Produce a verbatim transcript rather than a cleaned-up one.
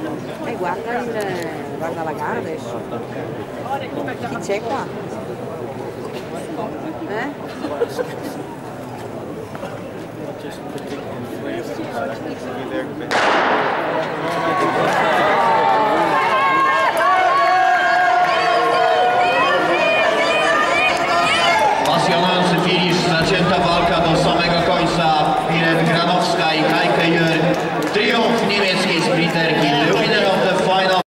E guarda, il, guarda la gara adesso. Chi c'è qua? Eh?